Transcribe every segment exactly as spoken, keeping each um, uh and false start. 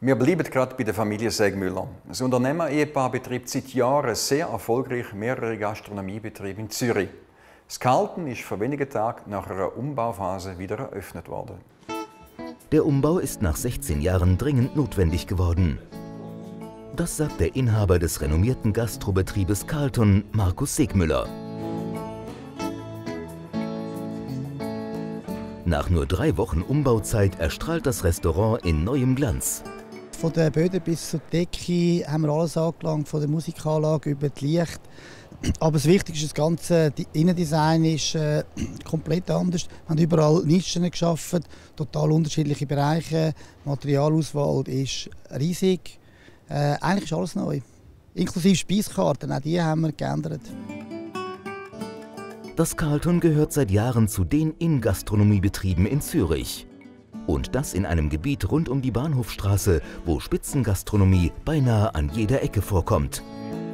Wir bleiben gerade bei der Familie Segmüller. Das Unternehmer-Ehepaar betreibt seit Jahren sehr erfolgreich mehrere Gastronomiebetriebe in Zürich. Das Carlton ist vor wenigen Tagen nach einer Umbauphase wieder eröffnet worden. Der Umbau ist nach sechzehn Jahren dringend notwendig geworden. Das sagt der Inhaber des renommierten Gastrobetriebes Carlton, Markus Segmüller. Nach nur drei Wochen Umbauzeit erstrahlt das Restaurant in neuem Glanz. Von den Böden bis zur Decke haben wir alles angelangt, von der Musikanlage über das Licht. Aber das Wichtigste ist, das ganze Innendesign ist äh, komplett anders. Wir haben überall Nischen geschaffen, total unterschiedliche Bereiche. Die Materialauswahl ist riesig. Äh, eigentlich ist alles neu. Inklusive Speiskarten, auch die haben wir geändert. Das Carlton gehört seit Jahren zu den Innengastronomiebetrieben in Zürich. Und das in einem Gebiet rund um die Bahnhofstraße, wo Spitzengastronomie beinahe an jeder Ecke vorkommt.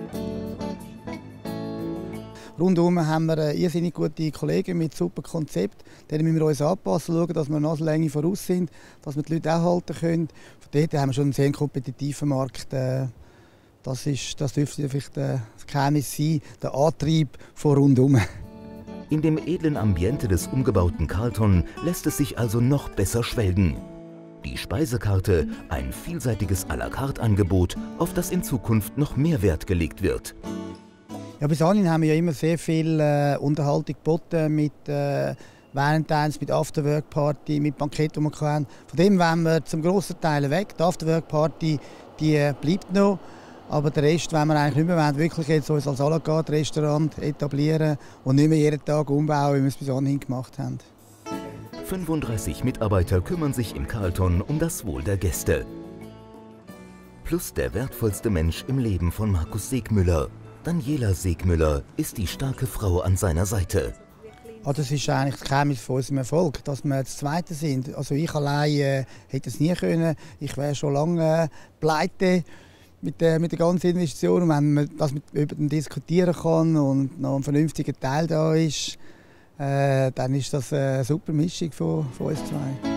Rundum haben wir irrsinnig gute Kollegen mit super Konzept. Denen müssen wir uns anpassen, schauen, dass wir eine Nasenlänge voraus sind, dass wir die Leute auch halten können. Von dort haben wir schon einen sehr kompetitiven Markt. Das, ist, das dürfte vielleicht das Geheimnis sein, der Antrieb von rundum. In dem edlen Ambiente des umgebauten Carlton lässt es sich also noch besser schwelgen. Die Speisekarte, ein vielseitiges à la carte Angebot, auf das in Zukunft noch mehr Wert gelegt wird. Ja, bis dahin haben wir ja immer sehr viel äh, Unterhaltung geboten mit äh, Valentines, mit Afterwork-Party, mit Bankett, die wir haben. Von dem wollen wir zum grossen Teil weg. Die Afterwork-Party die, äh, bleibt noch. Aber den Rest wollen wir eigentlich nicht mehr. Wir wollen wirklich jetzt uns als à la carte Restaurant etablieren und nicht mehr jeden Tag umbauen, wie wir es bis anhin gemacht haben. fünfunddreißig Mitarbeiter kümmern sich im Carlton um das Wohl der Gäste. Plus der wertvollste Mensch im Leben von Markus Segmüller. Daniela Segmüller ist die starke Frau an seiner Seite. Ah, das ist eigentlich das Geheimnis von unserem Erfolg, dass wir das Zweite sind. Also ich allein äh, hätte es nie können. Ich wäre schon lange äh, pleite mit der, mit der ganzen Investition. Und wenn man das mit, über den diskutieren kann und noch ein vernünftiger Teil da ist, äh, dann ist das eine super Mischung von, von uns zwei.